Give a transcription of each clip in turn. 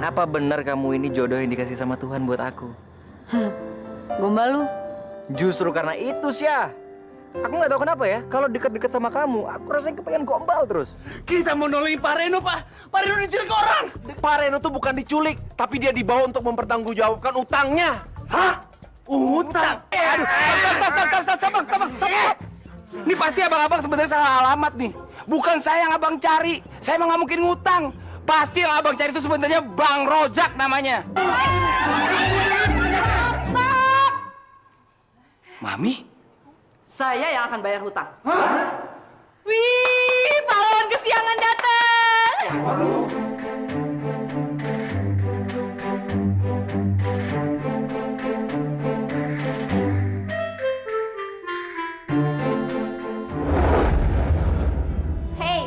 Apa benar kamu ini jodoh yang dikasih sama Tuhan buat aku? Gombal lu. Justru karena itu, Syah. Aku nggak tahu kenapa ya, kalau deket-deket sama kamu, aku rasanya kepengen gombal terus. Kita mau nolongin Pak Reno, Pak. Pak Reno diculik orang. Pak Reno tuh bukan diculik, tapi dia dibawa untuk mempertanggungjawabkan utangnya. Hah? Utang? Aduh, stop. Ini pasti abang-abang sebenarnya salah alamat nih. Bukan saya yang abang cari. Saya emang nggak mungkin ngutang. Pasti yang abang cari itu sebenarnya Bang Rojak namanya. Stop! Mami? Saya yang akan bayar hutang. Hah? Wih, pahlawan kesiangan datang. Hey.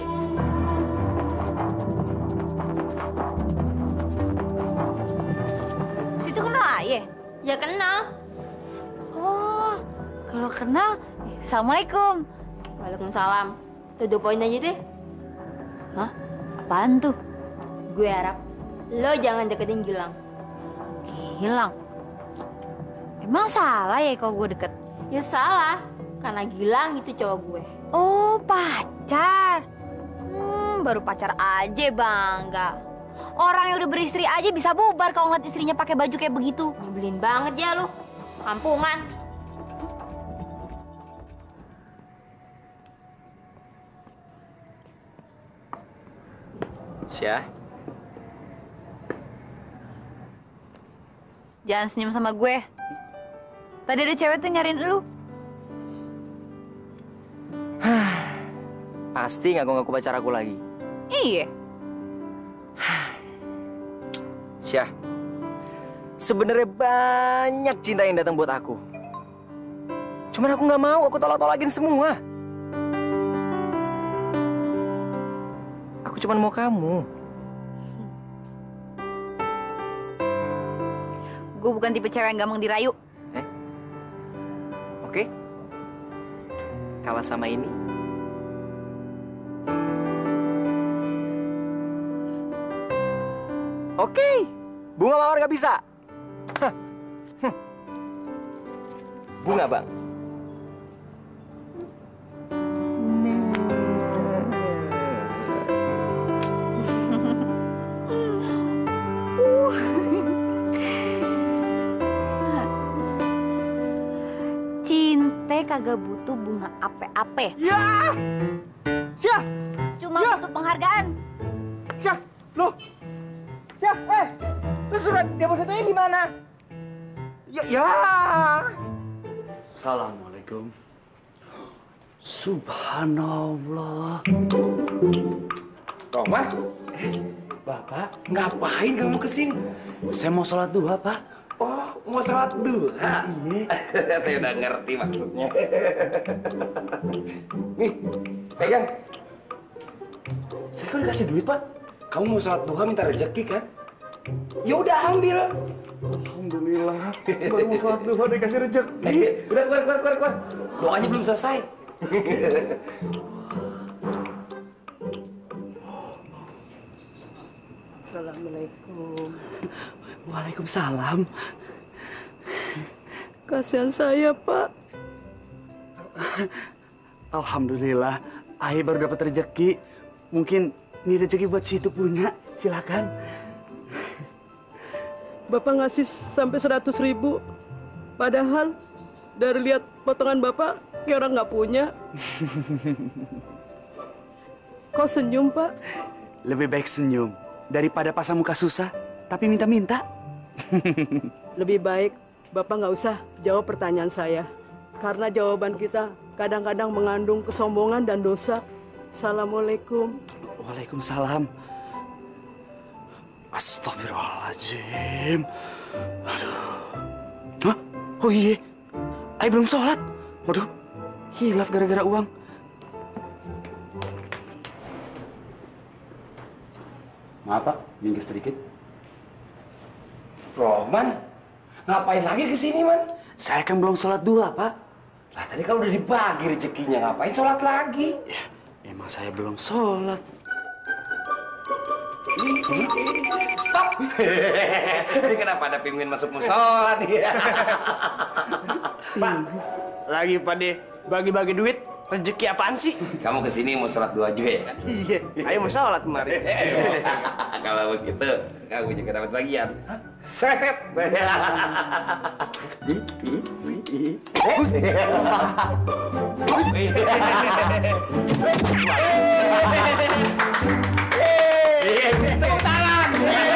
Situ kenal Ayah? Ya kenal. Oh, kalau kenal, Assalamualaikum. Waalaikumsalam. To the point aja deh. Hah? Apaan tuh? Gue harap lo jangan deketin Gilang. Gilang? Emang salah ya kalau gue deket? Ya salah, karena Gilang itu cowok gue. Oh, pacar. Baru pacar aja bangga. Orang yang udah beristri aja bisa bubar kalau ngeliat istrinya pakai baju kayak begitu. Nyebelin banget ya lo, kampungan. Syah, Jangan senyum sama gue. Tadi ada cewek tuh nyariin lu. pasti ngaku-ngaku pacar aku lagi. Iya. Syah, sebenarnya banyak cinta yang datang buat aku. Cuman aku nggak mau, aku tolak-tolakin semua. Aku cuman mau kamu. Gue bukan tipe cewek yang gampang dirayu. Oke? Kalah sama ini. Oke, bunga mawar nggak bisa. Hah. Bunga, Bang. Cinta kagak butuh bunga ape-ape. Ya! Syah! Cuma Ya. butuh penghargaan. Syah! Loh! Syah! Terus surat depositonya gimana? Ya! Assalamualaikum. Subhanallah. Roman? Bapak, ngapain kamu kesini? Saya mau sholat duha, Pak. Oh, mau sholat duha? Iya. Saya udah ngerti maksudnya. Nih, pegang. Saya kan dikasih duit, Pak. Kamu mau sholat duha minta rezeki kan? Ya udah ambil. Alhamdulillah. Baru mau sholat duha dikasih rezeki. Udah, keluar. Doanya belum selesai. Assalamualaikum. Waalaikumsalam. Kasihan saya, Pak. Alhamdulillah, Ayah baru dapat rezeki. Mungkin ini rezeki buat situ punya. Silakan. Bapak ngasih sampai 100.000. Padahal dari lihat potongan Bapak kayak orang nggak punya. Kok senyum, Pak? Lebih baik senyum daripada pasang muka susah tapi minta-minta. Lebih baik Bapak nggak usah jawab pertanyaan saya. Karena jawaban kita kadang-kadang mengandung kesombongan dan dosa. Assalamualaikum. Waalaikumsalam. Astagfirullahaladzim. Aduh. Hah? Oh iya. Ayah belum sholat. Waduh. Hilaf gara-gara uang. Maaf, Pak. Minggir sedikit. Roman, ngapain lagi kesini, Man? Saya kan belum sholat duha, Pak. Lah tadi kan udah dibagi rezekinya, ngapain sholat lagi? Ya, emang saya belum sholat. Stop. Kenapa ada penguin masuk musola nih? Pak, lagi pada bagi-bagi duit. Rezeki apaan sih? Kamu kesini mau sholat 2 juga ya? Iya, ayo mau sholat kemari. Kalau begitu, kamu juga dapat bagian. Set. Tepuk tangan.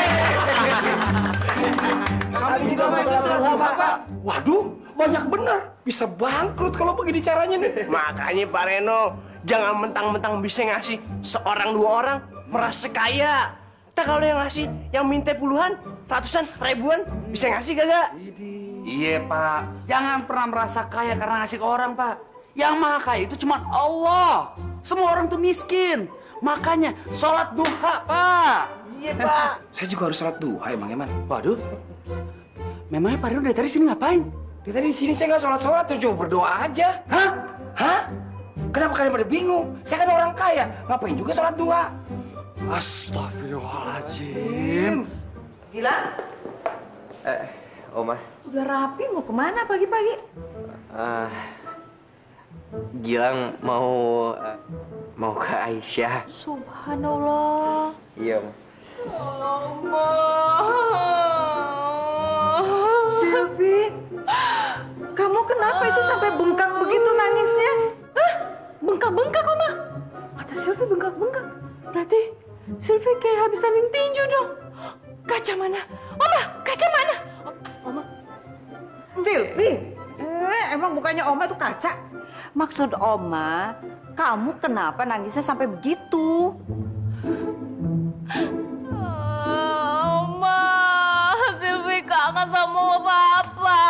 Kami juga mau sholat, Pak. Waduh, banyak bener. Bisa bangkrut kalau begini caranya nih. Makanya Pak Reno, jangan mentang-mentang bisa ngasih seorang 2 orang merasa kaya. Kita kalau yang ngasih, yang minta puluhan, ratusan, ribuan, bisa ngasih kagak? Iya Pak, jangan pernah merasa kaya karena ngasih ke orang Pak. Yang maha kaya itu cuma Allah. Semua orang tuh miskin. Makanya sholat duha Pak. Iya Pak. Saya juga harus sholat duha emang Eman. Waduh, Memangnya Pak Rino dari tadi sini ngapain? Dari tadi di sini saya nggak sholat-sholat, terus cuma berdoa aja. Hah? Kenapa kalian pada bingung? Saya kan orang kaya, ngapain juga sholat duha? Astagfirullahaladzim. Gilang, Oma. udah rapi mau kemana pagi-pagi? Gilang mau ke Aisyah. Subhanallah. Iya, Oma. Silvi, kamu kenapa itu sampai bengkak begitu nangisnya? Hah? Bengkak-bengkak, Oma? Mata Silvi bengkak-bengkak. Berarti Silvi kayak habis tanding tinju dong. Kaca mana? Oma, kaca mana? Oma. Silvi, emang bukannya Oma itu kaca? Maksud Oma, kamu kenapa nangisnya sampai begitu? Oma, Silvi kangen sama Papa.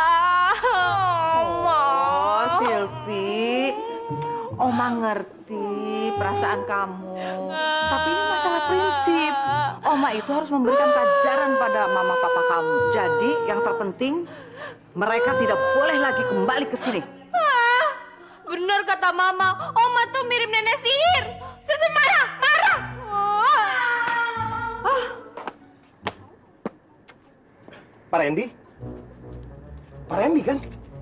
Oma. Oh, Silvi, Oma ngerti perasaan kamu. Tapi ini masalah prinsip. Oma itu harus memberikan pelajaran pada mama papa kamu. Jadi yang terpenting, mereka tidak boleh lagi kembali ke sini. Bener kata Mama, Oma tuh mirip nenek sihir. Silvi marah. Pak Randy? Pak Randy kan?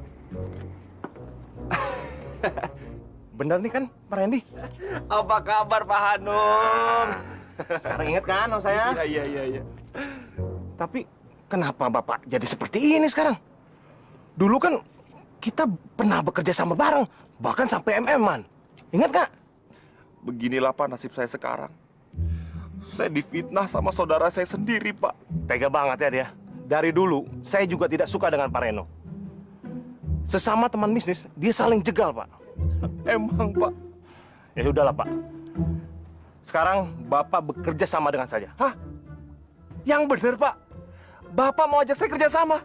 Bener nih kan, Pak Randy? Apa kabar Pak Hanung? Sekarang ingat kan sama saya? Iya. Tapi kenapa Bapak jadi seperti ini sekarang? Dulu kan kita pernah bekerja sama bareng, bahkan sampai MM-an. Ingat nggak? Beginilah Pak nasib saya sekarang. Saya difitnah sama saudara saya sendiri, Pak. Tega banget ya dia. Dari dulu, saya juga tidak suka dengan Pak Reno. Sesama teman bisnis, dia saling jegal, Pak. Emang, Pak? Ya udahlah, Pak. Sekarang Bapak bekerja sama dengan saya. Hah? Yang bener, Pak. Bapak mau ajak saya kerja sama?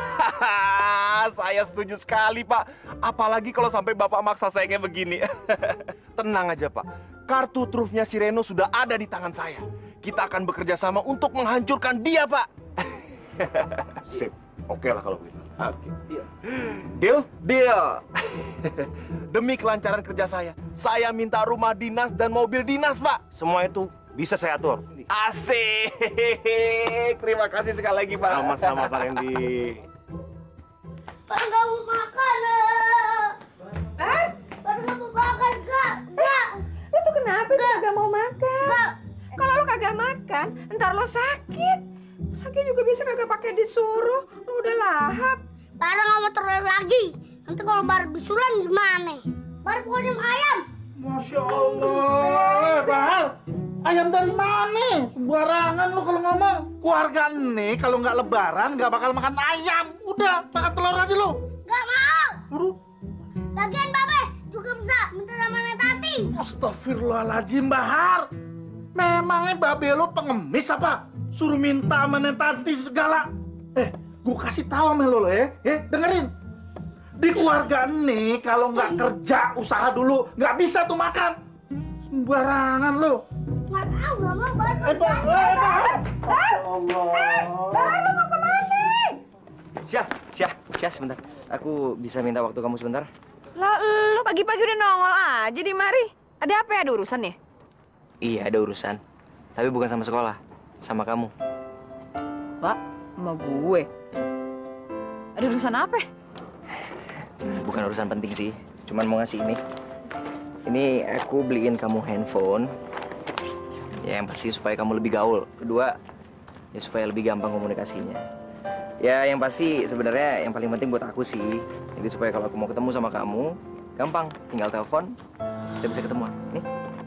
Saya setuju sekali, Pak. Apalagi kalau sampai Bapak maksa saya kayak begini. Tenang aja, Pak. Kartu trufnya si Reno sudah ada di tangan saya. Kita akan bekerja sama untuk menghancurkan dia, Pak. Sip. Oke lah kalau begitu. Oke. Deal? Deal. Demi kelancaran kerja saya minta rumah dinas dan mobil dinas, Pak. Semua itu bisa saya atur. Asik. Terima kasih sekali lagi, Pak. Sama-sama, Pak Randy. Pak nggak mau makan. Pak nggak mau makan, Kak. Itu kenapa sih kagak mau makan? Kalau lo kagak makan, ntar lo sakit. Lagi juga bisa kagak pakai disuruh. Lo udah lahap. Bara nggak mau terus lagi. Nanti kalau Bara bisulan gimana? Bara pokoknya ayam. Masya Allah, Bahal. Ayam dari mana? Sembarangan lu kalau ngomong. Keluarga nih kalau nggak lebaran nggak bakal makan ayam. Udah, makan telur aja lu. Nggak mau. Buru. Lagian Babe juga bisa minta sama Nenek Tati. Astagfirullahaladzim, Bahar. Memangnya babe lu pengemis apa? Suruh minta sama Nenek Tati segala. Gua kasih tahu sama lu ya. Dengerin. Di keluarga nih kalau nggak kerja usaha dulu nggak bisa tuh makan. Sembarangan lu. Nggak mau Bara. Bahar. Bahar, lo mau kemana? Syah, sebentar. Aku bisa minta waktu kamu sebentar? Lah, lo pagi-pagi udah nongol aja di mari. Ada apa ya? Ada urusan ya? Iya, ada urusan. Tapi bukan sama sekolah, sama kamu. Pak, sama gue. Ada urusan apa? Bukan urusan penting sih, cuman mau ngasih ini. Ini aku beliin kamu handphone. Ya yang pasti supaya kamu lebih gaul. Kedua, ya supaya lebih gampang komunikasinya. Ya yang pasti sebenarnya yang paling penting buat aku sih. Jadi supaya kalau aku mau ketemu sama kamu, gampang, tinggal telepon, kita bisa ketemuan. Nih.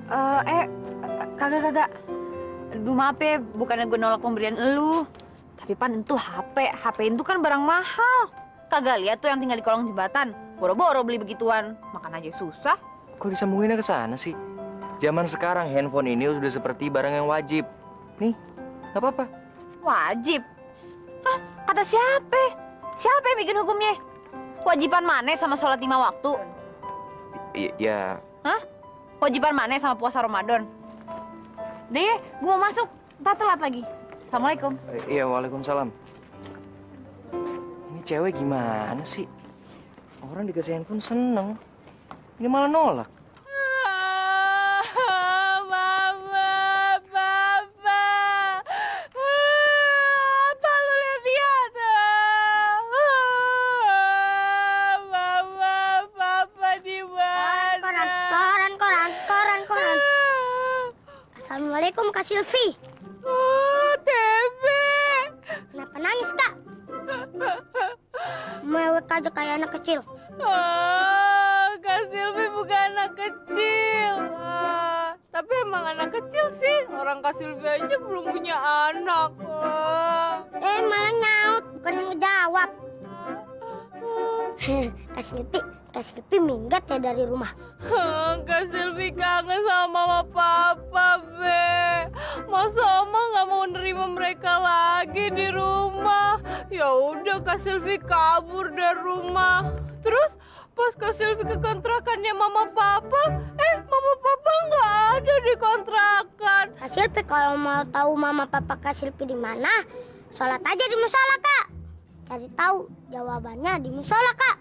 Kagak. Aduh maaf ya, bukannya gue nolak pemberian elu. Tapi Pan, itu HP. HP itu kan barang mahal. Kagak lihat tuh yang tinggal di kolong jembatan. Boro-boro beli begituan. Makan aja susah. Kok disambunginnya ke sana sih? Zaman sekarang handphone ini sudah seperti barang yang wajib. Nih, nggak apa-apa. Wajib? Hah? Kata siapa? Siapa yang bikin hukumnya? Wajiban mana sama sholat 5 waktu? Ya. Hah? Wajiban mana sama puasa Ramadan? Deh, gue mau masuk. Ntar telat lagi. Assalamualaikum. Iya, waalaikumsalam. Ini cewek gimana sih? Orang dikasih handphone seneng. Ini malah nolak. Mama, Papa. Apa lu lihat-lihat? Mama, Papa di mana? Koran. Assalamualaikum Kak Silvi. Tebe. Kenapa nangis Kak? Mewek aja kayak anak kecil. Kak Silvi bukan anak kecil. Tapi emang anak kecil sih. Orang Kak Silvi aja belum punya anak. Malah nyaut, bukan yang ngejawab. Kak Silvi minggat ya dari rumah. Kak Silvi kangen sama mama papa, Be. Masa Oma nggak mau nerima mereka lagi di rumah? Ya udah Kak Silvi kabur dari rumah. Terus pas Kak Silvi ke kontrakannya mama papa, mama papa nggak ada di kontrakan. Kak Silvi kalau mau tahu mama papa Kak Silvi di mana, sholat aja di musola Kak. Cari tahu jawabannya di musola Kak.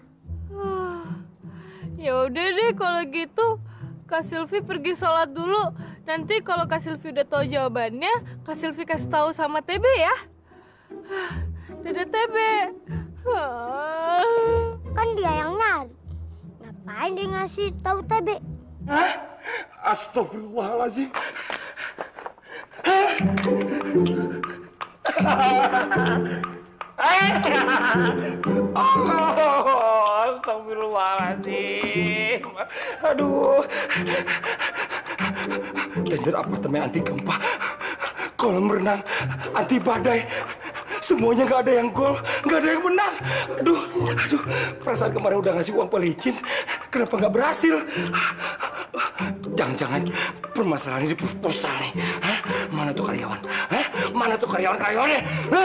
Ya udah deh kalau gitu, Kak Silvi pergi sholat dulu. Nanti kalau Kak Silvi udah tahu jawabannya, Kak Silvi kasih tahu sama TB ya. Dadah TB. Kan dia yang nyari. Ngapain dia ngasih tahu TB? Astagfirullahaladzim. Astagfirullahaladzim. Aduh. Tender apartemen anti gempa, kolam renang anti badai, semuanya nggak ada yang gol, nggak ada yang menang. Aduh, perasaan kemarin udah ngasih uang pelicin, kenapa nggak berhasil? Jangan-jangan permasalahan ini di proposal nih. Mana tuh karyawan? Mana tuh karyawannya?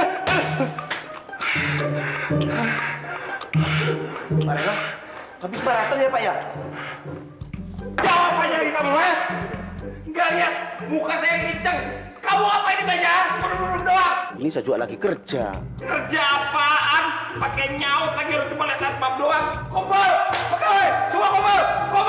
Pak Reno, habis berantem ya Pak ya? Jawab aja lagi kamu, Nggak lihat muka saya kenceng. Kamu apa ini meja? Duduk doang. Ini saya juga lagi kerja. Kerja apaan? Pakai nyaut lagi, harus cuma lihat satpam doang. Kumpul, pegawai, semua kumpul.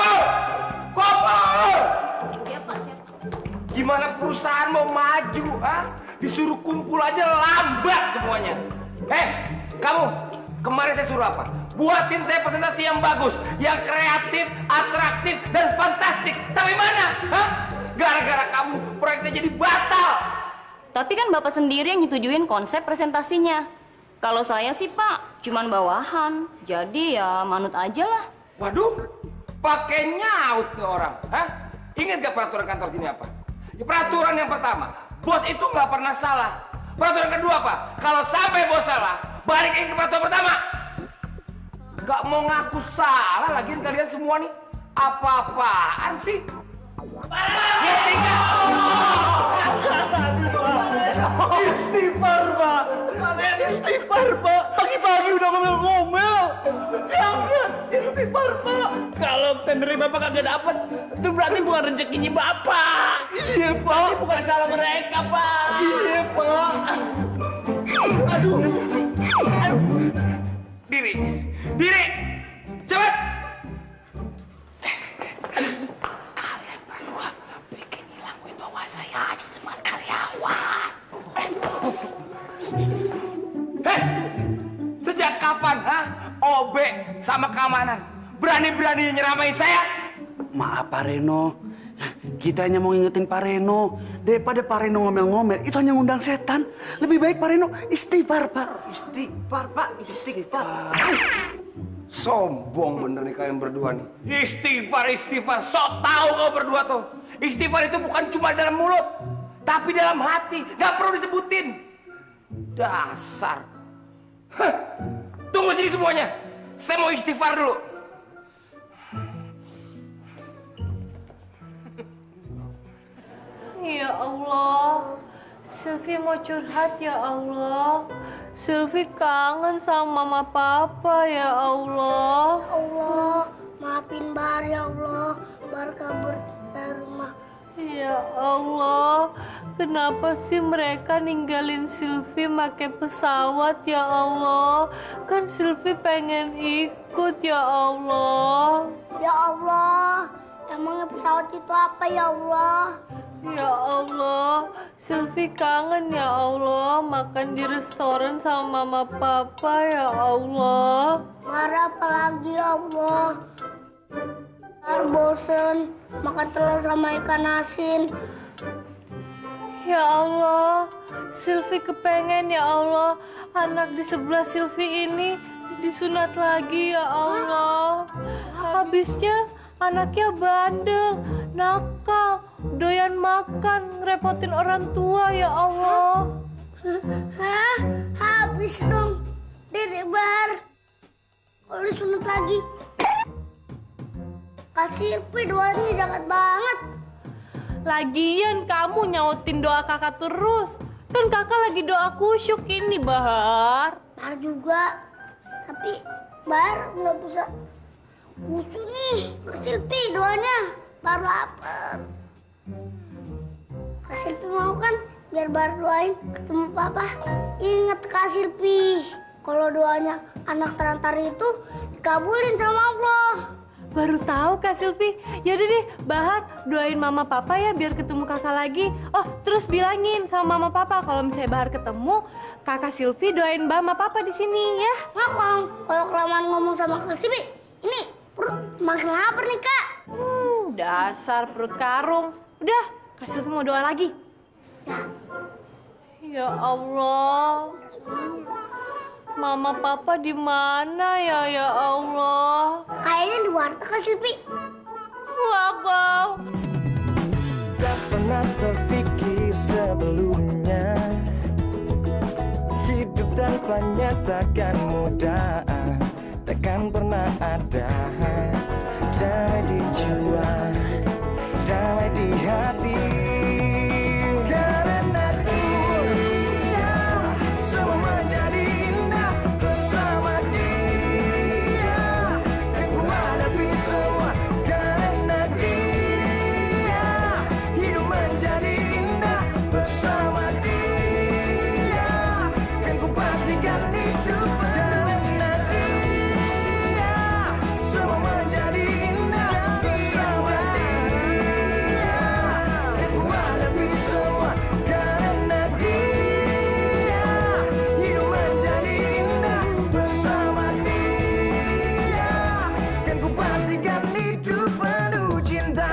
Siapa? Gimana perusahaan mau maju? Disuruh kumpul aja lambat semuanya. Kamu, kemarin saya suruh apa? Buatin saya presentasi yang bagus, yang kreatif, atraktif, dan fantastik. Tapi mana? Gara-gara kamu, proyek saya jadi batal. Tapi kan Bapak sendiri yang nyetujuin konsep presentasinya. Kalau saya sih Pak, cuman bawahan. Jadi ya manut aja lah. Waduh, pakai nyaut nih orang. Ingat gak peraturan kantor sini apa? Ya, peraturan yang pertama, bos itu nggak pernah salah. Peraturan kedua apa? Kalau sampai bos salah, balikin ke peraturan pertama. Gak mau ngaku salah, lagian kalian semua nih apa-apaan sih? Ya tinggal. Istighfar Pak. Pagi-pagi udah ngomel-ngomel. Jangan istighfar Pak. Kalau tender Bapak kagak dapet, itu berarti bukan rezekinya Bapak. Iya Pak. Ini bukan salah mereka Pak. Iya Pak. Aduh. Diri, cepat. Kalian berdua bikin hilang wibawa saya aja sama kalian. sama keamanan. Berani-berani nyeramai saya. Maaf Pak Reno. Kita hanya mau ngingetin Pak Reno. Daripada Pak Reno ngomel-ngomel, itu hanya ngundang setan. Lebih baik Pak Reno istighfar, Pak. Istighfar, Pak. Istighfar. Sombong bener nih kalian berdua nih. Istighfar. Sok tahu kau berdua tuh. Istighfar itu bukan cuma dalam mulut, tapi dalam hati. Gak perlu disebutin. Dasar. Tunggu sini semuanya. Saya mau istighfar dulu. Ya Allah, Sylvie mau curhat ya Allah. Sylvie kangen sama mama papa ya Allah. Allah, maafin Bar ya Allah. Bar kabur dari rumah. Ya Allah, kenapa sih mereka ninggalin Sylvie pakai pesawat ya Allah? Kan Sylvie pengen ikut ya Allah. Ya Allah, emangnya pesawat itu apa ya Allah? Ya Allah, Sylvie kangen ya Allah makan di restoran sama mama papa ya Allah. Marah apa lagi ya Allah? Bar bosen makan telur sama ikan asin. Ya Allah, Sylvie kepengen ya Allah anak di sebelah Sylvie ini disunat lagi ya Allah. Habisnya anaknya bandel, nakal, doyan makan, ngerepotin orang tua ya Allah. Hah? Habis dong, Dedek Bar. Kalau disunat lagi. Kasih Pi doanya jahat banget. Lagian kamu nyautin doa kakak terus. Kan kakak lagi doa kusyuk ini, Bahar. Bar juga. Tapi Bar nggak bisa kusyuk nih. Kasih Pi doanya. Bar lapar. Kak Silvi mau kan biar Bar doain ketemu papa. Ingat Kak Silvi, kalau doanya anak terlantar itu dikabulin sama Allah. Baru tahu Kak Silvi. Yaudah deh, Bahar doain mama papa ya biar ketemu kakak lagi. Oh, terus bilangin sama mama papa kalau misalnya Bahar ketemu, kakak Silvi doain mama papa di sini ya. Ngomong, kalau kelamaan ngomong sama Kak Silvi, ini perut makin lapar nih Kak. Dasar perut karung. Udah, Kak Silvi mau doa lagi. Ya Allah. Mama papa di mana ya Allah? Kayaknya di warteg Kak Silvi. Wah, Tak pernah terpikir sebelumnya hidup tanpanya takkan mudah, takkan pernah ada damai di jiwa, damai di hati. Karena dunia semua menjadi indah bersama dia, dan ku hadapi semua. Karena dia hidup menjadi indah bersama dia, dan ku pastikan hidup. Karena dia semua menjadi indah bersama dia, dan ku hadapi semua. Karena dia hidup menjadi indah bersama dia, dan ku pastikan hidup penuh cinta.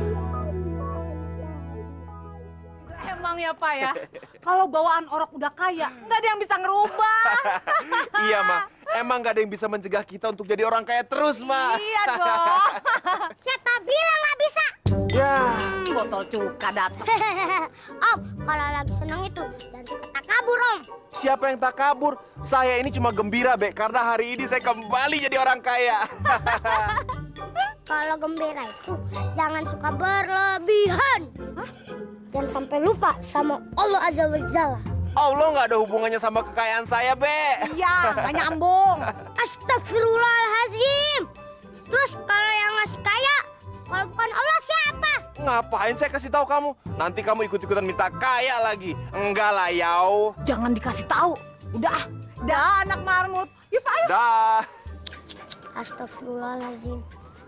Emang ya Pak ya, kalau bawaan orang udah kaya, nggak ada yang bisa ngerubah. Iya, Ma. Emang gak ada yang bisa mencegah kita untuk jadi orang kaya terus, Ma. Iya dong. Siapa bilang nggak bisa? Ya. Botol cuka datang. Om, kalau lagi senang itu dan kita kabur Om. Siapa yang tak kabur? Saya ini cuma gembira, Be, karena hari ini saya kembali jadi orang kaya. Kalau gembira itu jangan suka berlebihan. Hah? Jangan sampai lupa sama Allah Azza wa Jalla. Allah nggak ada hubungannya sama kekayaan saya, Be. Iya, nggak nyambung. Astagfirullahaladzim. Terus kalau yang ngasih kaya, kalau bukan Allah siapa? Ngapain saya kasih tahu kamu? Nanti kamu ikut-ikutan minta kaya lagi. Enggak lah, Yau. Jangan dikasih tahu. Udah, dah anak marmut. Yuk Pak, ayo. Dah. Astagfirullahaladzim.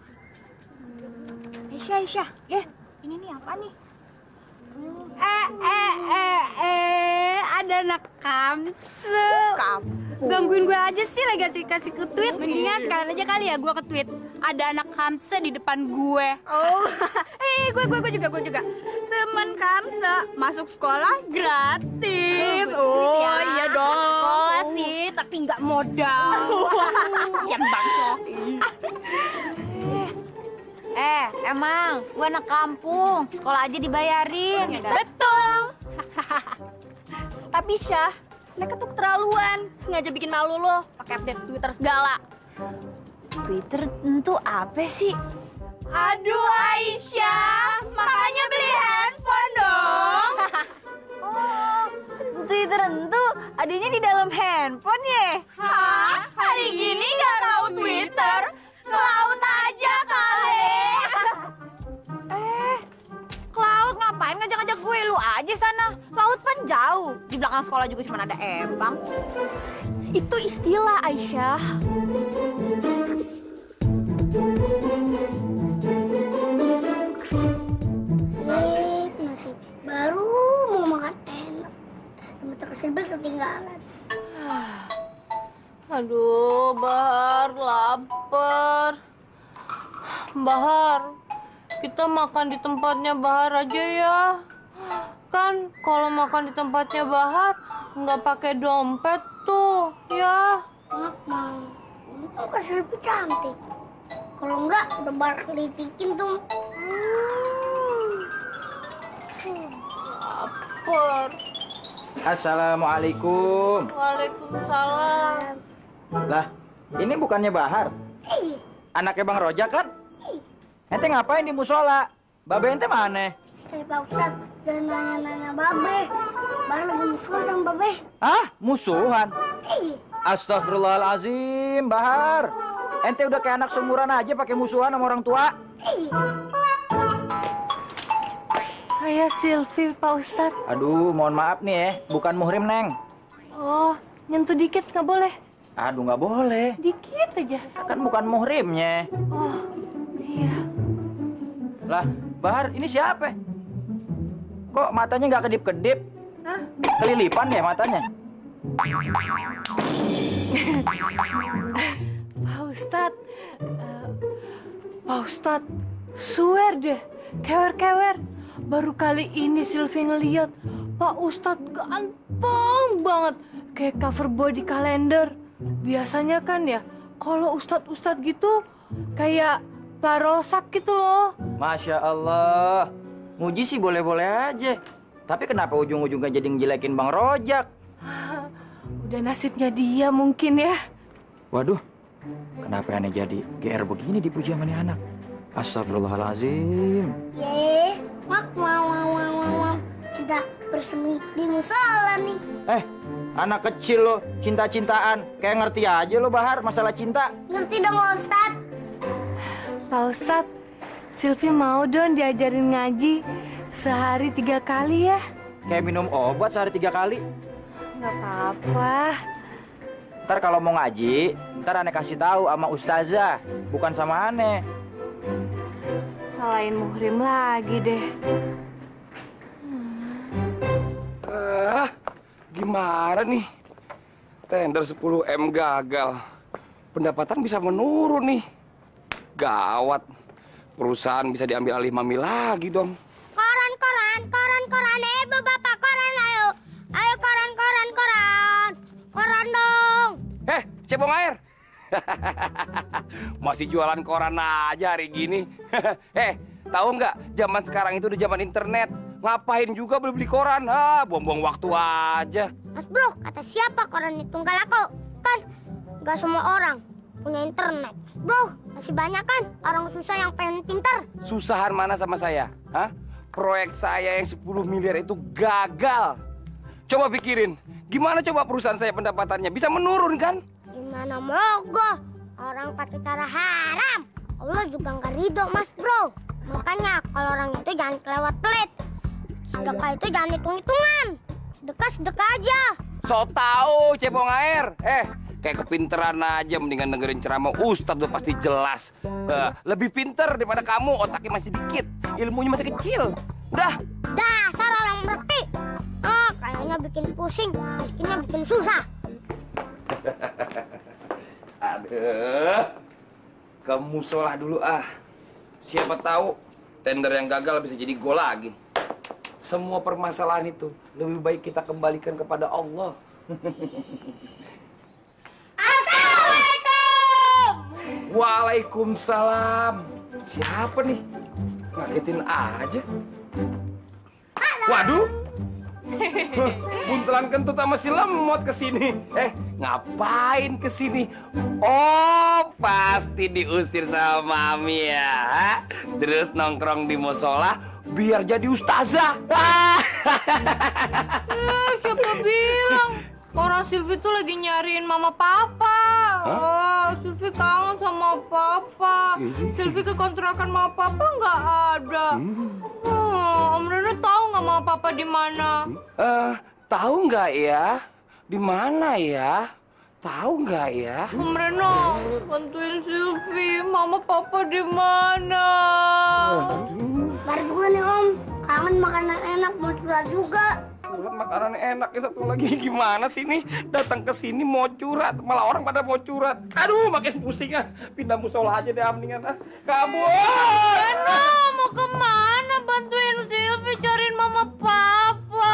Aisyah. Ini nih apa nih? ada anak Kamse. Gangguin gue aja sih, lagi kasih ke tweet. Mendingan sekalian aja kali ya gue ke tweet. Ada anak Kamse di depan gue. Oh, gue juga. Teman Kamse masuk sekolah gratis. Oh, iya dong. Sekolah sih, tapi nggak modal. Yang bangsa. Emang gue anak kampung, sekolah aja dibayarin. Betul. Tapi Syah, mereka tuh keterlaluan, sengaja bikin malu lo, pakai update Twitter segala. Twitter itu apa sih? Aduh Aisyah, makanya beli handphone dong. Oh, Twitter itu adanya di dalam handphone ya? Hah? Hari gini nggak tahu Twitter? Ke laut aja kali. Laut ngapain ngajak-ngajak gue? Lu aja sana. Laut kan jauh. Di belakang sekolah juga cuma ada empang. Itu istilah Aisyah. Nasib baru mau makan enak. Teman kasih bel ketinggalan. Aduh, Bahar, lapar. Bahar, kita makan di tempatnya Bahar aja ya. Kan kalau makan di tempatnya Bahar nggak pakai dompet tuh, ya. Mak mau. Untung kasih lebih cantik. Kalau enggak udah barak litikin tuh. Lapar. Assalamualaikum. Waalaikumsalam. Lah, ini bukannya Bahar? Iya. Anaknya Bang Rojak kan? Ente ngapain di musola? Babe ente mana? Saya Pak Ustad, jangan nanya-nanya Babe. Baru lagi musuhan sama Babe. Hah? Musuhan? Iya. Astagfirullahalazim, Bahar. Ente udah kayak anak seumuran aja pakai musuhan sama orang tua. Iya. Saya Silvi, Pak Ustad. Aduh, mohon maaf nih ya, bukan muhrim, Neng. Oh, nyentuh dikit nggak boleh? Aduh, nggak boleh. Dikit aja. Kan bukan muhrimnya. Oh, iya. Lah, Bahar, ini siapa? Kok matanya nggak kedip-kedip? Hah? Kelilipan ya matanya? Pak Ustad, swear deh, kewer-kewer. Baru kali ini Silvi ngeliat Pak Ustad ganteng banget, kayak cover boy di kalender. Biasanya kan ya, kalau ustad-ustad gitu kayak Pak Rosak gitu loh. Masya Allah, muji sih boleh-boleh aja. Tapi kenapa ujung-ujungnya jadi ngejelekin Bang Rojak? Udah nasibnya dia mungkin ya. Waduh, kenapa aneh jadi GR begini dipuji sama nih anak? Astagfirullahalazim. Ye, mak mau. Sudah bersemi di musola nih. Anak kecil lo, cinta-cintaan. Kayak ngerti aja lo, Bahar, masalah cinta. Ngerti dong, Ustad. Pak Ustad, Silvi mau dong diajarin ngaji sehari 3 kali ya. Kayak minum obat sehari 3 kali. Nggak apa-apa. Ntar kalau mau ngaji, ntar aneh kasih tahu sama ustazah, bukan sama aneh. Salahin muhrim lagi deh. Gimana nih? Tender 10M gagal. Pendapatan bisa menurun nih. Gawat. Perusahaan bisa diambil alih Mami lagi dong. Koran. Bapak, koran ayo. Ayo koran. Koran dong. Cebong air. Masih jualan koran aja hari gini. Tahu nggak? Zaman sekarang itu udah zaman internet. Ngapain juga beli koran? Buang-buang waktu aja. Mas Bro, kata siapa koran itu nggak laku? Kan nggak semua orang punya internet. Bro, masih banyak kan orang susah yang pengen pintar. Susahan mana sama saya? Proyek saya yang 10 miliar itu gagal. Coba pikirin, gimana coba perusahaan saya pendapatannya bisa menurun kan? Gimana mogok? Orang pakai cara haram. Allah juga nggak ridho, Mas Bro. Makanya kalau orang itu jangan kelewat pelit. Sedekah itu jangan hitung-hitungan. Sedekah aja. So tau cebong air. Kayak kepinteran aja, mendingan dengerin ceramah Ustadz udah pasti jelas. Lebih pinter daripada kamu, otaknya masih dikit, ilmunya masih kecil. Udah. Dasar orang berarti. Kayaknya kayaknya bikin pusing, miskinnya bikin susah. Aduh, ke musola dulu ah. Siapa tahu tender yang gagal bisa jadi gol lagi. Semua permasalahan itu lebih baik kita kembalikan kepada Allah. Assalamualaikum. Waalaikumsalam. Siapa nih? Ngagetin aja. Waduh. Buntelan kentut sama si lemot kesini. Ngapain kesini? Oh, pasti diusir sama Mami ya. Terus nongkrong di musola biar jadi ustazah. Siapa bilang? Orang Silvi tuh lagi nyariin mama papa. Oh, Silvi kangen sama papa. Silvi ke kontrakan mama papa nggak ada. Om Reno tahu nggak mama papa di mana? Tahu nggak ya? Di mana ya? Tahu nggak ya? Om Reno, bantuin Silvi. Mama papa di mana? Baru juga nih Om, kangen makanan enak mau curhat juga. Curhat makanan enak, satu lagi gimana sih nih? Datang ke sini mau curhat, malah orang pada mau curhat. Aduh, makin pusing ah. Pindah musola aja deh mendingan ah. Kabur. Reno, mau kemana? Bantuin Silvi cariin mama papa.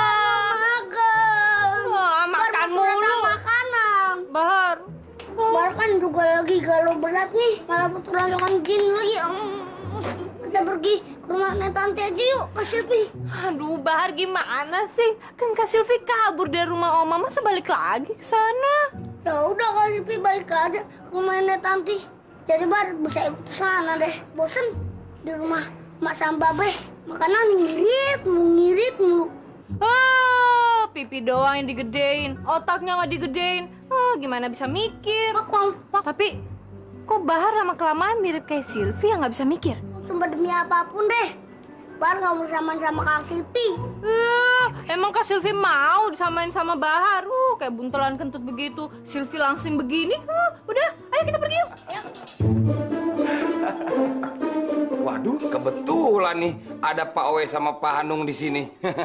Wah, makan mulu. Makanan. Bahar. Bahar kan juga lagi galau berat nih, malah putulan dengan jin lagi. Kita pergi ke rumah Tante aja yuk, Kak Silvi. Aduh, Bahar gimana sih? Kan Kak Silvi kabur dari rumah Oma, masa balik lagi ke sana? Ya udah Kak Silvi balik aja ke rumah Tante. Jadi Bahar bisa ikut sana deh. Bosen di rumah Mak sama Babe. Makanan ngirit mulu. Oh, pipi doang yang digedein, otaknya nggak digedein. Oh, gimana bisa mikir? Tapi kok Bahar lama-kelamaan mirip kayak Silvi yang nggak bisa mikir? Sumpah demi apapun deh, Bahar nggak mau disamain sama Kak Silvi. Emang Kak Silvi mau disamain sama Bahar? Kayak buntelan kentut begitu. Silvi langsing begini. Udah, ayo kita pergi yuk. Waduh, kebetulan nih ada Pak Owe sama Pak Hanung di sini.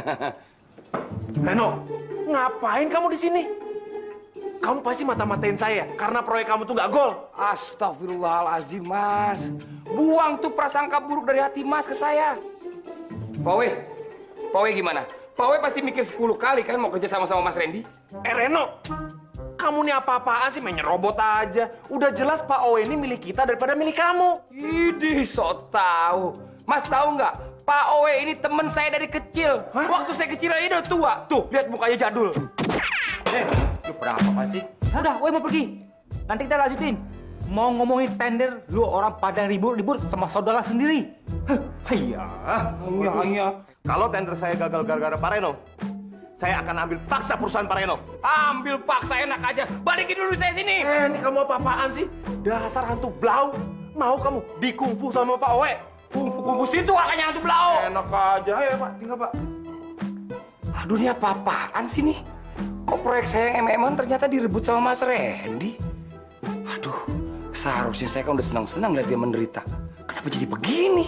Reno, ngapain kamu di sini? Kamu pasti mata-matain saya karena proyek kamu tuh nggak gol. Astagfirullahaladzim, Mas. Buang tuh prasangka buruk dari hati Mas ke saya. Pak Owe gimana? Pak Owe pasti mikir 10 kali kan mau kerja sama Mas Randy? Reno, kamu nih apa-apaan sih main nyerobot aja. Udah jelas Pak Owe ini milik kita daripada milik kamu. Idih, so tahu. Mas tahu nggak? Pak Owe ini teman saya dari kecil. Hah? Waktu saya kecil aja udah tua. Tuh, lihat mukanya jadul. Lu berapa kan sih? Udah, Owe mau pergi. Nanti kita lanjutin. Mau ngomongin tender, lu orang pada ribut-ribut sama saudara sendiri. Iya. Kalau tender saya gagal gara-gara Pak Reno, saya akan ambil paksa perusahaan Pak Reno. Ambil paksa enak aja. Balikin dulu saya sini. Ini kamu apa-apaan sih? Dasar hantu blau. Mau kamu dikungfu sama Pak Owe? Kungfu situ akanya hantu blau. Enak aja. Ayo Pak, tinggal Pak. Aduh, ini apa-apaan sih nih? Kok proyek saya yang MM-an ternyata direbut sama Mas Randy? Aduh, seharusnya saya kan udah senang-senang lihat dia menderita. Kenapa jadi begini?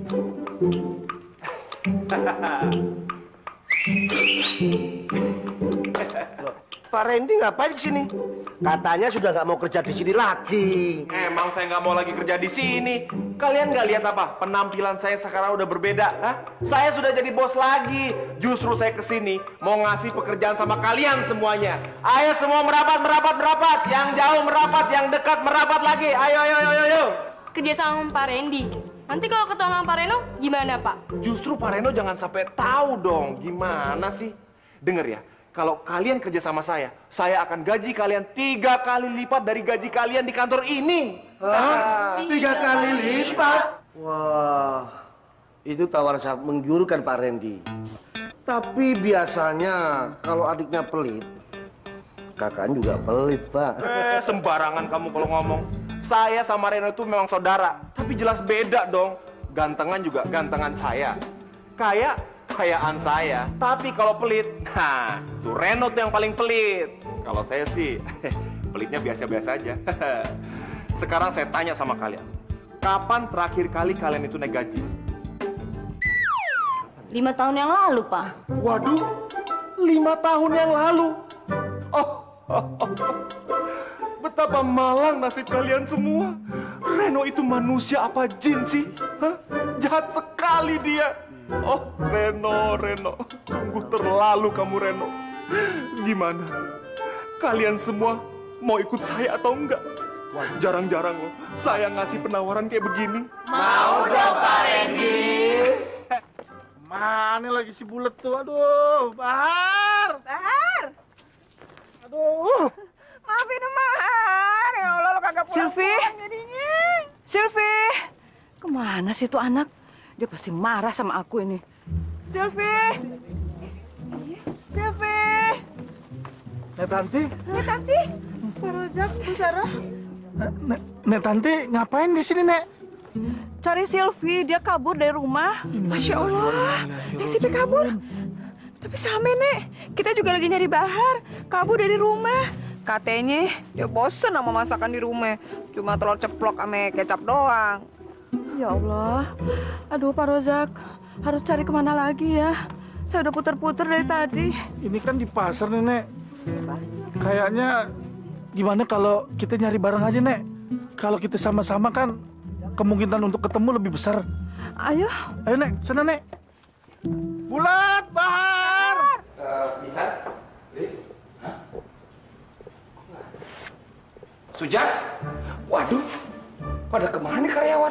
Pak Randy ngapain di sini? Katanya sudah nggak mau kerja di sini lagi. Emang saya nggak mau lagi kerja di sini. Kalian nggak lihat apa? Penampilan saya sekarang udah berbeda. Hah? Saya sudah jadi bos lagi. Justru saya kesini mau ngasih pekerjaan sama kalian semuanya. Ayo semua merapat. Yang jauh merapat, yang dekat merapat lagi. Ayo. Kerja sama Pak Randy. Nanti kalau ketemu sama Pak Reno, gimana Pak? Justru Pak Reno jangan sampai tahu dong. Gimana sih? Dengar ya. Kalau kalian kerja sama saya akan gaji kalian 3 kali lipat dari gaji kalian di kantor ini. Hah? 3 kali lipat? Wah, itu tawaran sangat menggiurkan Pak Randy. Tapi biasanya kalau adiknya pelit, kakaknya juga pelit, Pak. Sembarangan kamu kalau ngomong. Saya sama Reno itu memang saudara, tapi jelas beda dong. Gantengan juga gantengan saya. Kayaan saya. Tapi kalau pelit, tuh Reno tuh yang paling pelit. Kalau saya sih, pelitnya biasa-biasa aja. Sekarang saya tanya sama kalian. Kapan terakhir kali kalian itu naik gaji? 5 tahun yang lalu, Pak. Waduh, 5 5 tahun yang lalu. Betapa malang nasib kalian semua. Reno itu manusia apa jin sih? Hah? Jahat sekali dia. Oh, Reno. Sungguh terlalu kamu, Reno. Gimana? Kalian semua mau ikut saya atau enggak? Wah, jarang-jarang loh saya ngasih penawaran kayak begini. Mau dong, Pak Randy. Mana lagi si Bulet tuh? Aduh, Bahar. Aduh. Maafin Mahar. Ya Allah, lo kagak pulang jadinya. Sylvie. Kemana sih tuh anak? Dia pasti marah sama aku ini. Sylvie. Nek Tanti. Pak Rozak, Bu Sarah. Nek Tanti ngapain di sini, Nek? Cari Sylvie, dia kabur dari rumah. Masya Allah, Sylvie kabur. Tapi sama, Nek. Kita juga lagi nyari Bahar. Kabur dari rumah. Katanya dia bosen sama masakan di rumah. Cuma telur ceplok sama kecap doang. Ya Allah. Aduh, Pak Rozak. Harus cari kemana lagi ya? Saya udah puter-puter dari tadi. Ini kan di pasar, Nek. Kayaknya gimana kalau kita nyari bareng aja, Nek? Kalau kita sama-sama kan kemungkinan untuk ketemu lebih besar. Ayo, Nek, sana, Nek. Bulat, Bahar. Bisa? Please? Sujat? Waduh, pada kemana nih karyawan?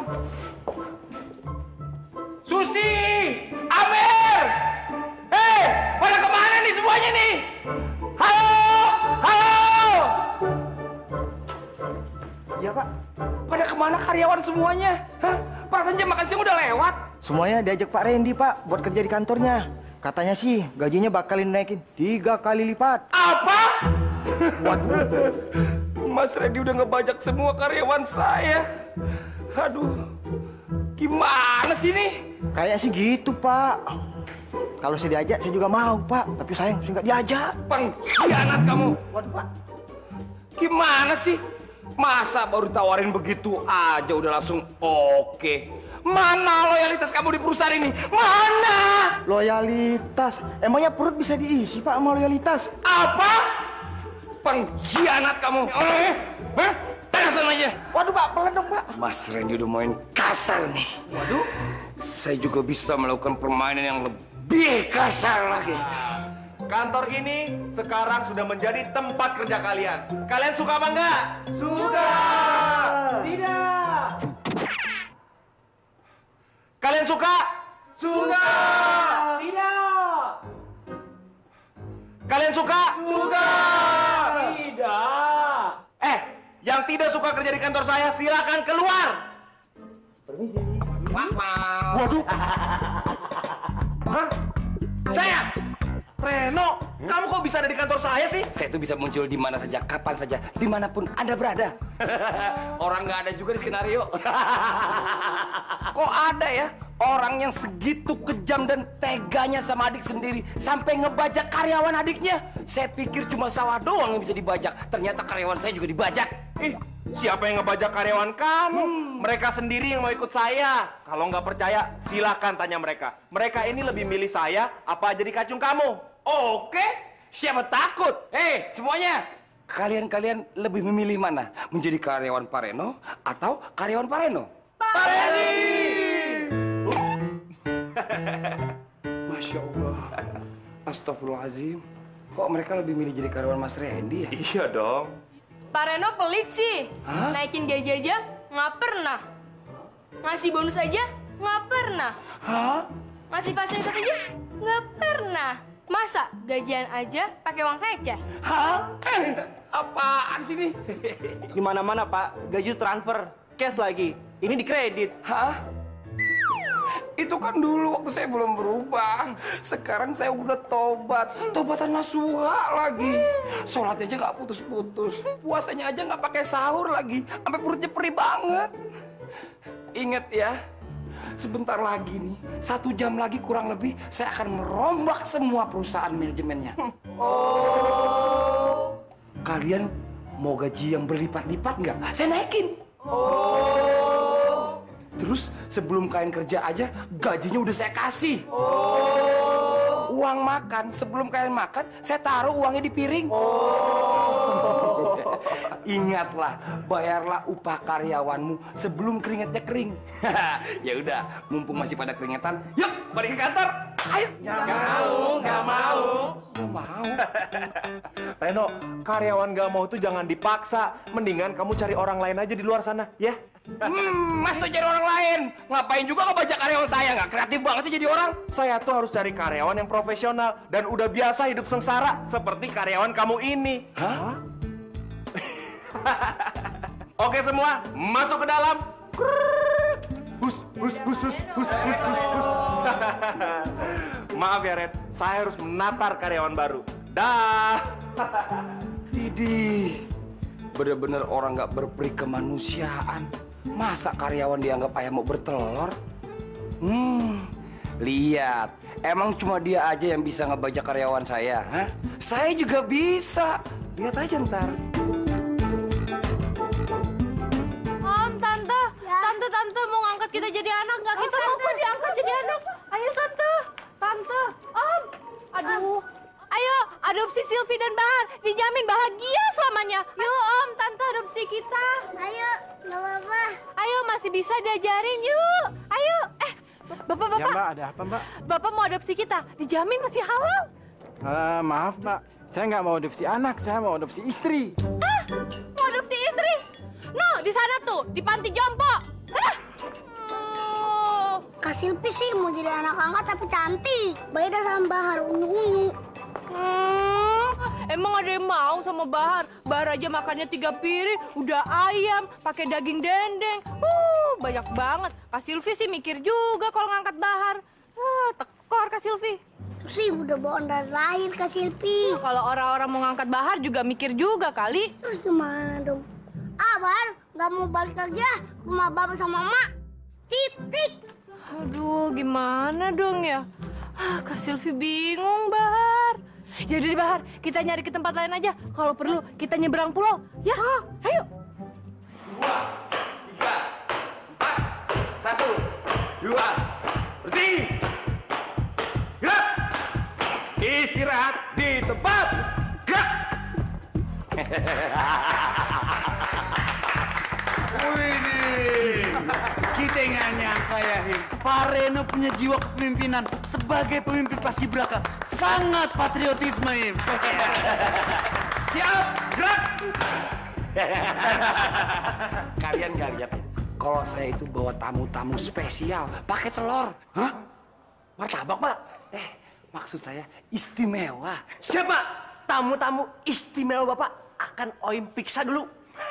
Susi! Amer! Hei, pada kemana nih semuanya nih? Halo! Ya Pak, pada kemana karyawan semuanya? Hah? Perasaan jam makan siang udah lewat. Semuanya diajak Pak Randy, Pak, buat kerja di kantornya. Katanya sih gajinya bakalin naikin 3 kali lipat. Apa? Waduh, Mas Randy udah ngebajak semua karyawan saya. Aduh, gimana sih nih? Kayak sih gitu, Pak. Kalau saya diajak, saya juga mau, Pak. Tapi sayang, saya nggak diajak. Pengkhianat kamu. Waduh, Pak. Gimana sih? Masa baru tawarin begitu aja udah langsung oke? Mana loyalitas kamu di perusahaan ini? Mana? Loyalitas? Emangnya perut bisa diisi, Pak, sama loyalitas? Apa? Pengkhianat kamu. Hah? Tegasan aja. Waduh, Pak, pelan dong, Pak. Mas Randy udah main kasar nih. Waduh. Saya juga bisa melakukan permainan yang lebih kasar lagi. Kantor ini sekarang sudah menjadi tempat kerja kalian. Kalian suka apa enggak? Suka. Tidak. Kalian suka? Suka. Tidak. Kalian suka? Suka. Tidak. Yang tidak suka kerja di kantor saya, silakan keluar. Permisi. Waduh. Hah? Saya? Reno, kamu kok bisa ada di kantor saya sih? Saya tuh bisa muncul di mana saja, kapan saja, dimanapun Anda berada. Orang nggak ada juga di skenario. Kok ada ya orang yang segitu kejam dan teganya sama adik sendiri sampai ngebajak karyawan adiknya? Saya pikir cuma sawah doang yang bisa dibajak. Ternyata karyawan saya juga dibajak. Ih, siapa yang ngebajak karyawan kamu? Mereka sendiri yang mau ikut saya. Kalau nggak percaya, silakan tanya mereka. Mereka ini lebih milih saya apa jadi kacung kamu? Oke, siapa takut? Semuanya, kalian lebih memilih mana? Menjadi karyawan Pak Reno atau karyawan Pak Reno? Pak Randy! Masya Allah. Astagfirullahaladzim. Kok mereka lebih milih jadi karyawan Mas Randy ya? Iya dong. Pak Reno pelit sih. Hah? Naikin gaji aja nggak pernah. Ngasih bonus aja nggak pernah. Hah? Ngasih fasilitas aja nggak pernah. Masa gajian aja pakai uang receh? Hah? Apaan sih ini? Di mana-mana, Pak. Gaji transfer, cash lagi. Ini di kredit. Hah? Itu kan dulu waktu saya belum berubah. Sekarang saya udah tobat. Tobatan nasuha lagi. Sholat aja nggak putus-putus. Puasanya aja nggak pakai sahur lagi. Sampai perutnya perih banget. Ingat ya, sebentar lagi nih, 1 jam lagi kurang lebih, saya akan merombak semua perusahaan manajemennya. Oh. Kalian mau gaji yang berlipat-lipat nggak? Saya naikin. Oh. Terus sebelum kalian kerja aja, gajinya udah saya kasih. Oh. uang makan, sebelum kalian makan, saya taruh uangnya di piring. Ingatlah, bayarlah upah karyawanmu sebelum keringetnya kering. Ya udah, mumpung masih pada keringetan, yuk balik ke kantor. Ayo. Nggak mau. Nggak mau. Reno, karyawan nggak mau tuh jangan dipaksa. Mendingan kamu cari orang lain aja di luar sana, ya? Mas tuh cari orang lain. Ngapain juga ngebajak karyawan saya? Nggak kreatif banget sih jadi orang. Saya tuh harus cari karyawan yang profesional dan udah biasa hidup sengsara seperti karyawan kamu ini. Hah? Oke semua, masuk ke dalam. Hus. Maaf ya Red, saya harus menatar karyawan baru. Dah. Idih, bener-bener orang nggak berperi kemanusiaan. Masa karyawan dianggap ayam mau bertelur? Lihat, emang cuma dia aja yang bisa ngebajak karyawan saya, hah? Saya juga bisa. Lihat aja ntar. Tante mau ngangkat kita jadi anak nggak? Kita mau kok diangkat jadi anak. Ayo tante, Om. Aduh, ayo adopsi Silvi dan Bahar, dijamin bahagia selamanya. Yuk Om, Tante adopsi kita. Ayo, nggak apa-apa. Ayo masih bisa diajarin yuk. Ayo, Bapak. Ya Mbak, ada apa Mbak? Bapak mau adopsi kita, dijamin masih halal. Maaf Mbak, saya nggak mau adopsi anak, saya mau adopsi istri. Hah? Mau adopsi istri? No, di sana tuh, di panti jompo. Sana. Kak Silvi sih mau jadi anak angkat tapi cantik. Beda sama Bahar, unyu-unyu. Emang ada yang mau sama Bahar? Bahar aja makannya 3 piring, udah ayam, pakai daging dendeng. Banyak banget. Kak Silvi sih mikir juga kalau ngangkat Bahar. Tekor Kak Silvi. Itu sih udah bawaan dari lahir Kak Silvi. Kalau orang-orang mau ngangkat Bahar juga mikir juga kali. Terus gimana dong? Bahar nggak mau balik kerja ke rumah Bapak sama Mama. Titik. Aduh, gimana dong ya? Kak Silvi bingung, Bahar. Jadi Bahar, kita nyari ke tempat lain aja. Kalau perlu, kita nyeberang pulau. Ya, ayo. 2, 3, 4, 1, 2, berhenti. Gerak. Istirahat di tempat. Gerak. Wih, kita nggak nyangka ya, Him. Pak Reno punya jiwa kepemimpinan sebagai pemimpin paskibraka. Sangat patriotisme, Him. Siap, gerak. Kalian nggak lihat ya? Kalau saya itu bawa tamu-tamu spesial, pakai telur. Hah? Martabak, Pak? Maksud saya istimewa. Siapa? Tamu-tamu istimewa Bapak akan Oim piksa dulu.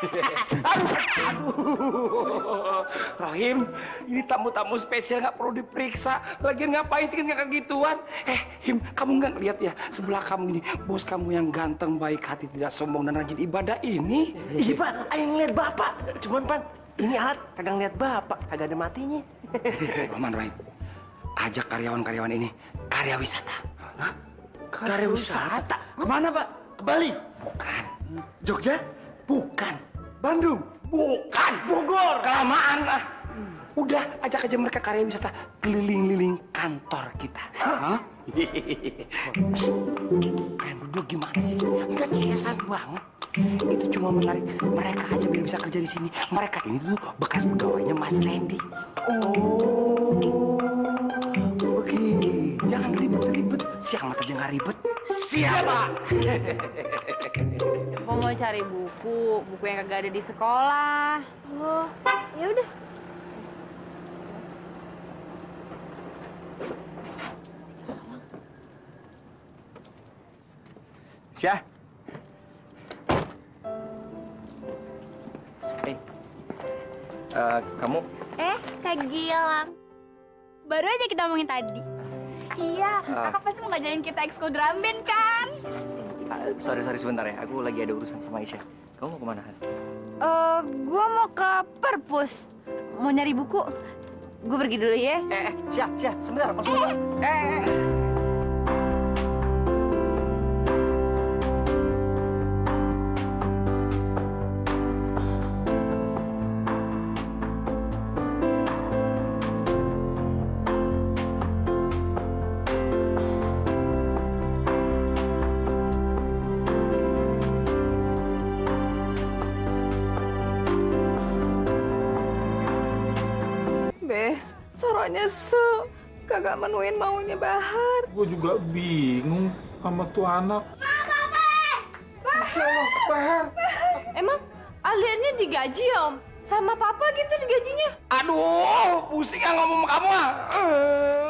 Aduh, Rohim, ini tamu-tamu spesial nggak perlu diperiksa. Lagian ngapain sih nggak gituan? Him, kamu nggak lihat ya sebelah kamu ini bos kamu yang ganteng, baik hati, tidak sombong dan rajin ibadah ini? Iya Pak, ayo ngeliat Bapak. Cuman Pan, ini alat kagak ngeliat Bapak, kagak ada matinya. Roman, Rohim, ajak karyawan-karyawan ini karya wisata. Hah? Karya wisata? Kemana Pak? Ke Bali? Bukan. Jogja? Bukan. Bandung? Bukan. Bogor? Kelamaan lah. Udah, ajak aja mereka karya wisata keliling-liling kantor kita. Hah? Kalian berdua gimana sih? Nggak cesan banget. Itu cuma menarik mereka aja biar bisa kerja di sini. Mereka ini tuh bekas pegawainya Mas Randy. Oh, begini. Jangan ribet-ribet. Siang mata aja nggak ribet. Siapa? Aku mau cari buku yang kagak ada di sekolah. Oh, ya udah. Syah. Kamu? Kak Gilang. Baru aja kita omongin tadi. Iya, kakak pasti mau ngajarin kita ekskul drum band kan? Sorry sebentar ya. Aku lagi ada urusan sama Isya. Kamu mau kemana? Gua mau ke perpus. Mau nyari buku. Gue pergi dulu ya. Syah, sebentar. Mak nyesel kagak menuin maunya Bahar. Gue juga bingung sama tuh anak. Masya Allah, Bahar. Emang aliannya digaji ya, Om? Sama Papa gitu digajinya? Aduh, pusing ngomong sama kamu ah.